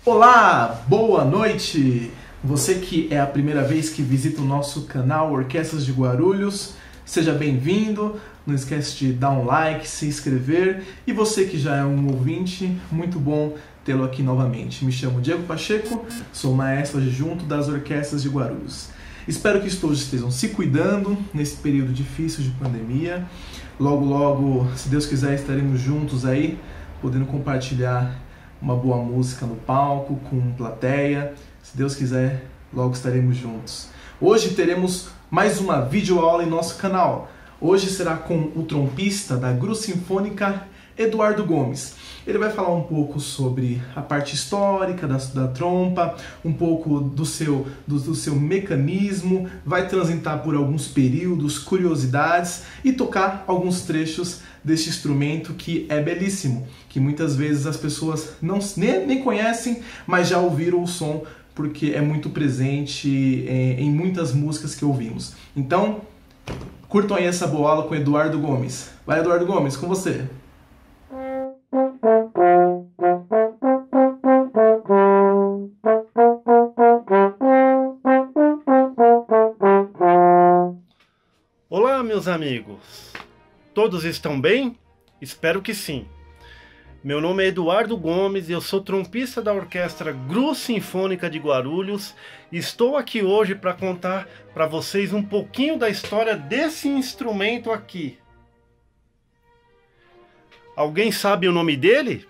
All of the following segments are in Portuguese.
Olá, boa noite! Você que é a primeira vez que visita o nosso canal Orquestras de Guarulhos, seja bem-vindo. Não esquece de dar um like, se inscrever. E você que já é um ouvinte, muito bom tê-lo aqui novamente. Me chamo Diego Pacheco, sou maestro adjunto das Orquestras de Guarulhos. Espero que todos estejam se cuidando nesse período difícil de pandemia. Logo, logo, se Deus quiser, estaremos juntos aí, podendo compartilhar uma boa música no palco, com plateia. Se Deus quiser, logo estaremos juntos. Hoje teremos mais uma videoaula em nosso canal. Hoje será com o trompista da Gru Sinfônica, Eduardo Gomes. Ele vai falar um pouco sobre a parte histórica da trompa, um pouco do seu mecanismo, vai transitar por alguns períodos, curiosidades e tocar alguns trechos deste instrumento que é belíssimo, que muitas vezes as pessoas nem conhecem, mas já ouviram o som porque é muito presente em muitas músicas que ouvimos. Então, curtam aí essa boa aula com Eduardo Gomes. Vai, Eduardo Gomes, com você! Olá, meus amigos! Todos estão bem? Espero que sim. Meu nome é Eduardo Gomes e eu sou trompista da Orquestra Gru Sinfônica de Guarulhos e estou aqui hoje para contar para vocês um pouquinho da história desse instrumento aqui. Alguém sabe o nome dele?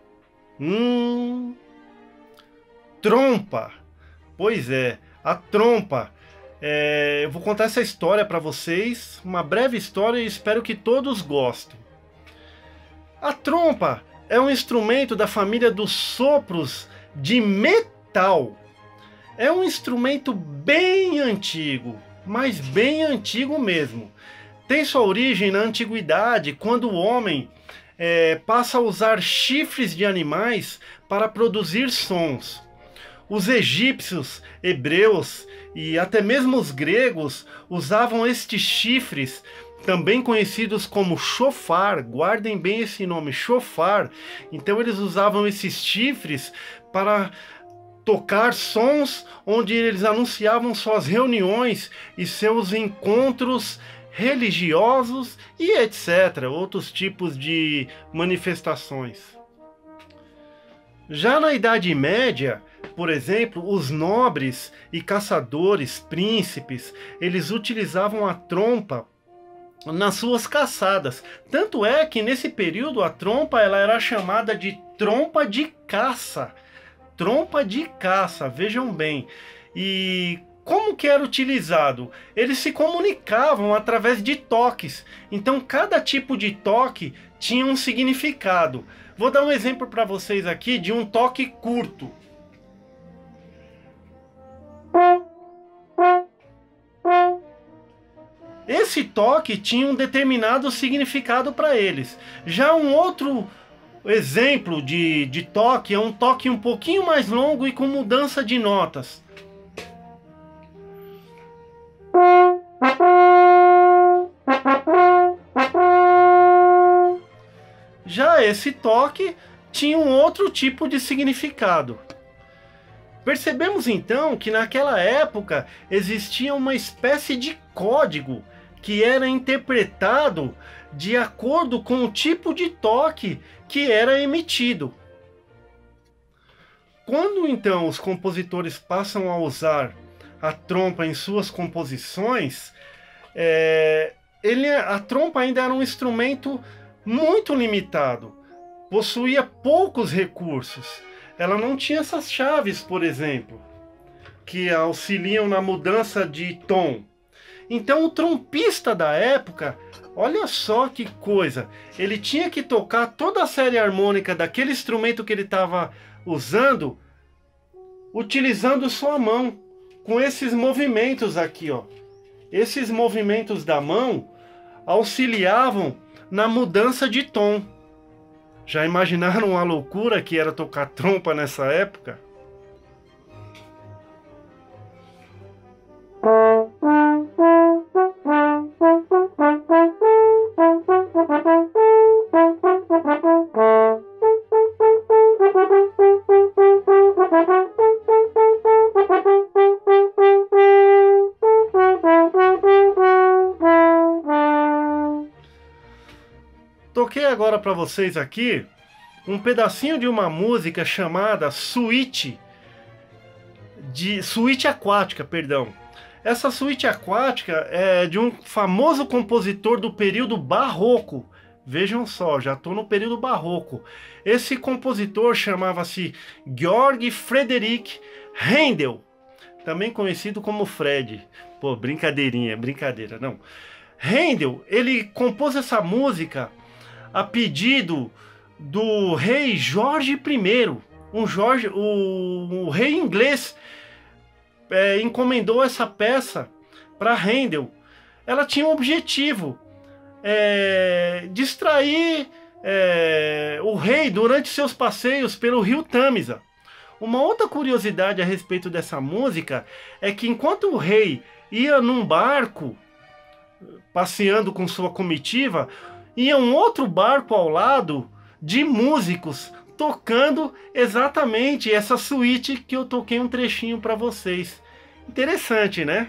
Trompa! Pois é, a trompa. Eu vou contar essa história para vocês, uma breve história, e espero que todos gostem. A trompa é um instrumento da família dos sopros de metal. É um instrumento bem antigo, mas bem antigo mesmo. Tem sua origem na antiguidade, quando o homem passa a usar chifres de animais para produzir sons. Os egípcios, hebreus e até mesmo os gregos usavam estes chifres, também conhecidos como chofar. Guardem bem esse nome, chofar. Então eles usavam esses chifres para tocar sons onde eles anunciavam suas reuniões e seus encontros religiosos e etc. Outros tipos de manifestações. Já na Idade Média, por exemplo, os nobres e caçadores, príncipes, eles utilizavam a trompa nas suas caçadas. Tanto é que nesse período a trompa ela era chamada de trompa de caça. Trompa de caça, vejam bem. E como que era utilizado? Eles se comunicavam através de toques. Então cada tipo de toque tinha um significado. Vou dar um exemplo para vocês aqui de um toque curto. Esse toque tinha um determinado significado para eles. Já um outro exemplo de toque é um toque um pouquinho mais longo e com mudança de notas. Já esse toque tinha um outro tipo de significado. Percebemos então que naquela época existia uma espécie de código que era interpretado de acordo com o tipo de toque que era emitido. Quando então os compositores passam a usar a trompa em suas composições, a trompa ainda era um instrumento muito limitado, possuía poucos recursos. Ela não tinha essas chaves, por exemplo, que auxiliam na mudança de tom. Então o trompista da época, olha só que coisa, ele tinha que tocar toda a série harmônica daquele instrumento que ele estava usando, utilizando sua mão, com esses movimentos aqui, ó. Esses movimentos da mão auxiliavam na mudança de tom. Já imaginaram a loucura que era tocar trompa nessa época? Toquei agora para vocês aqui um pedacinho de uma música chamada Suíte Aquática, perdão. Essa suíte aquática é de um famoso compositor do período barroco. Vejam só, já estou no período barroco. Esse compositor chamava-se Georg Friedrich Händel, também conhecido como Fred. Pô, brincadeirinha, brincadeira, não. Händel, ele compôs essa música a pedido do rei Jorge I. O rei inglês encomendou essa peça para Händel. Ela tinha um objetivo, distrair o rei durante seus passeios pelo rio Tâmisa. Uma outra curiosidade a respeito dessa música é que enquanto o rei ia num barco passeando com sua comitiva, ia um outro barco ao lado de músicos tocando exatamente essa suíte que eu toquei um trechinho para vocês. Interessante, né?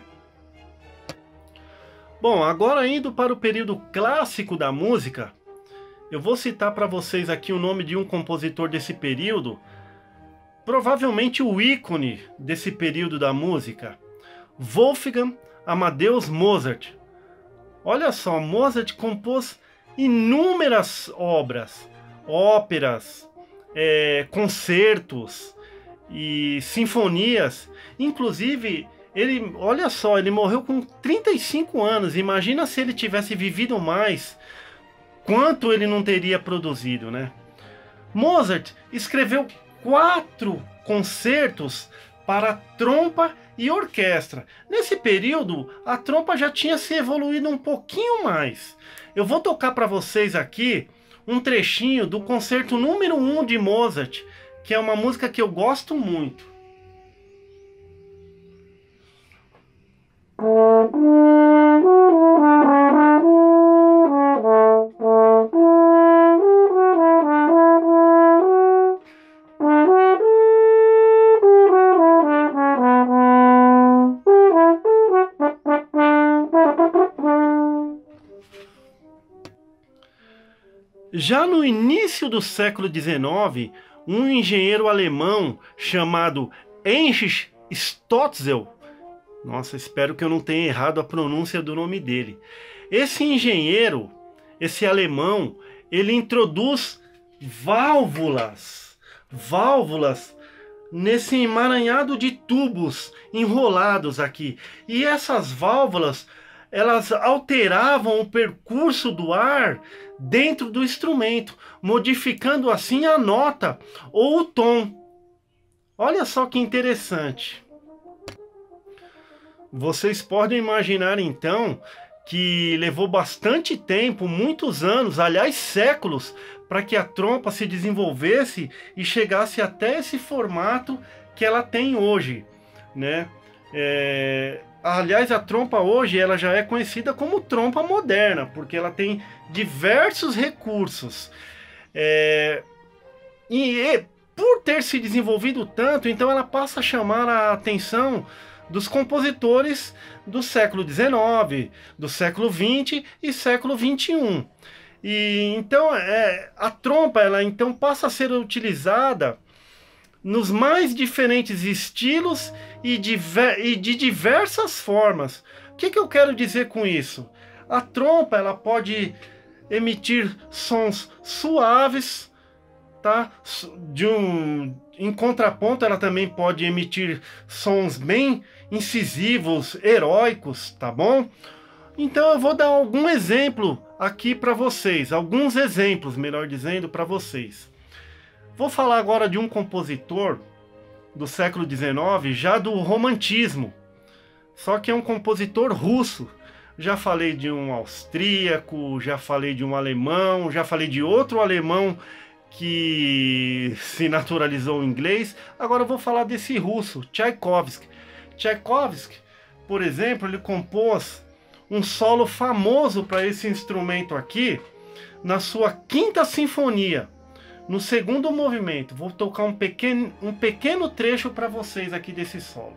Bom, agora indo para o período clássico da música, eu vou citar para vocês aqui o nome de um compositor desse período, provavelmente o ícone desse período da música, Wolfgang Amadeus Mozart. Olha só, Mozart compôs inúmeras obras, óperas, concertos e sinfonias. Inclusive, olha só, ele morreu com 35 anos. Imagina se ele tivesse vivido mais, quanto ele não teria produzido, né? Mozart escreveu 4 concertos para trompa e orquestra. Nesse período, a trompa já tinha se evoluído um pouquinho mais. Eu vou tocar para vocês aqui um trechinho do concerto número 1 de Mozart, que é uma música que eu gosto muito. Já no início do século XIX, um engenheiro alemão chamado Heinrich Stotzel, nossa, espero que eu não tenha errado a pronúncia do nome dele. Esse engenheiro, esse alemão, ele introduz válvulas nesse emaranhado de tubos enrolados aqui. E essas válvulas, elas alteravam o percurso do ar dentro do instrumento, modificando assim a nota ou o tom. Olha só que interessante. Vocês podem imaginar então que levou bastante tempo, muitos anos, aliás séculos, para que a trompa se desenvolvesse e chegasse até esse formato que ela tem hoje, né? Aliás, a trompa hoje ela já é conhecida como trompa moderna, porque ela tem diversos recursos. E por ter se desenvolvido tanto, então ela passa a chamar a atenção dos compositores do século XIX, do século XX e século XXI. E então a trompa ela então passa a ser utilizada nos mais diferentes estilos e de diversas formas. O que eu quero dizer com isso? A trompa ela pode emitir sons suaves, tá? Em contraponto, ela também pode emitir sons bem incisivos, heróicos, tá bom? Então eu vou dar algum exemplo aqui para vocês, alguns exemplos, melhor dizendo, para vocês. Vou falar agora de um compositor do século XIX, já do romantismo, só que é um compositor russo. Já falei de um austríaco, já falei de um alemão, já falei de outro alemão que se naturalizou em inglês. Agora eu vou falar desse russo, Tchaikovsky. Tchaikovsky, por exemplo, ele compôs um solo famoso para esse instrumento aqui, na sua Quinta Sinfonia, no segundo movimento. Vou tocar um pequeno trecho para vocês aqui desse solo.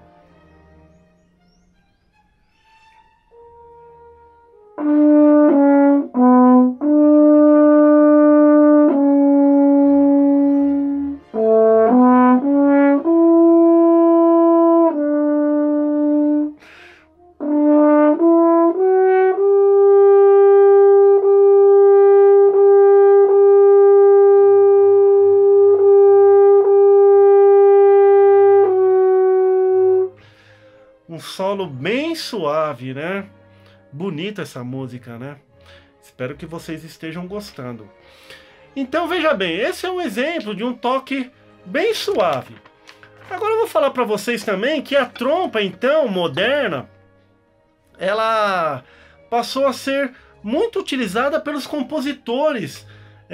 solo bem suave, né? Bonita essa música, né? Espero que vocês estejam gostando. Então veja bem, esse é um exemplo de um toque bem suave. Agora eu vou falar para vocês também que a trompa, então, moderna, ela passou a ser muito utilizada pelos compositores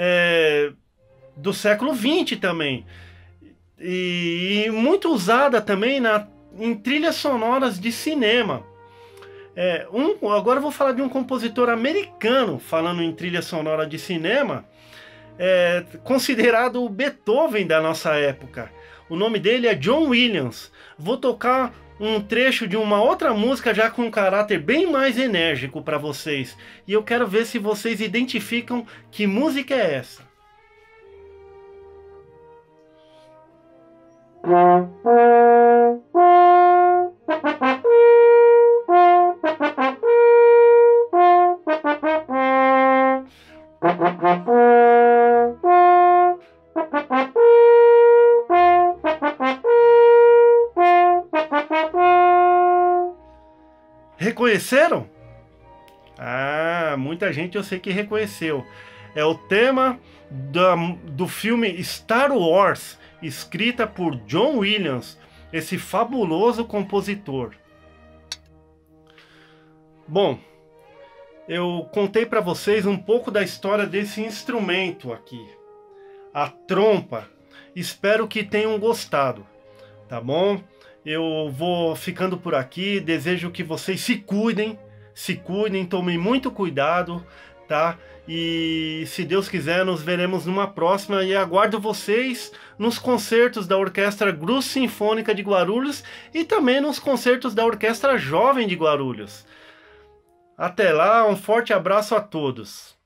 do século XX também. E muito usada também em trilhas sonoras de cinema. Agora eu vou falar de um compositor americano, falando em trilha sonora de cinema, considerado o Beethoven da nossa época. O nome dele é John Williams. Vou tocar um trecho de uma outra música já com um caráter bem mais enérgico para vocês. E eu quero ver se vocês identificam que música é essa. Reconheceram? Ah, muita gente eu sei que reconheceu. É o tema do filme Star Wars, escrita por John Williams, esse fabuloso compositor. Bom, eu contei para vocês um pouco da história desse instrumento aqui, a trompa. Espero que tenham gostado, tá bom? Eu vou ficando por aqui, desejo que vocês se cuidem, tomem muito cuidado, tá? E se Deus quiser, nos veremos numa próxima e aguardo vocês nos concertos da Orquestra Grus Sinfônica de Guarulhos e também nos concertos da Orquestra Jovem de Guarulhos. Até lá, um forte abraço a todos.